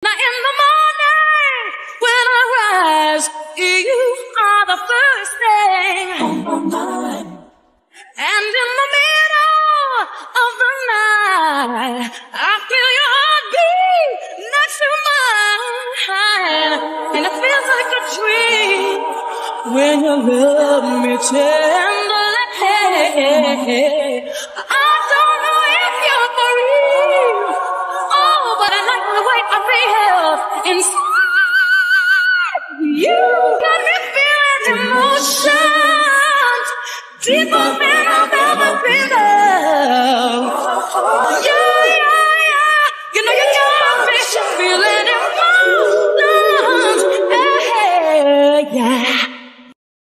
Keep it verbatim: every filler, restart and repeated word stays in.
Now in the morning, when I rise, you are the first thing on my mind. And in the middle of the night, I feel your heartbeat next to mine. And it feels like a dream when you love me tenderly. I don't know if you're for real, oh, but I like the way I feel inside. You got me feeling emotions deeper than I've ever been. Yeah.